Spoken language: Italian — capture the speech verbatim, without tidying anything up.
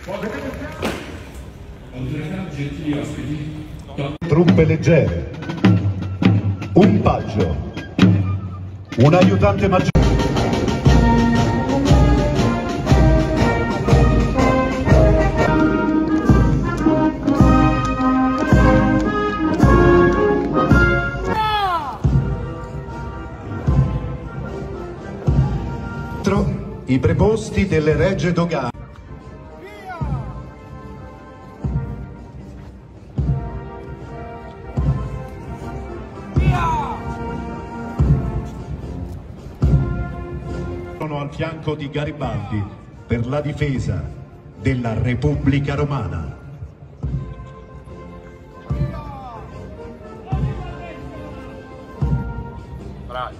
Gentili ospiti, truppe leggere, un paggio, un aiutante maggiore. I preposti delle regge dogane. Sono al fianco di Garibaldi per la difesa della Repubblica Romana. Bravi.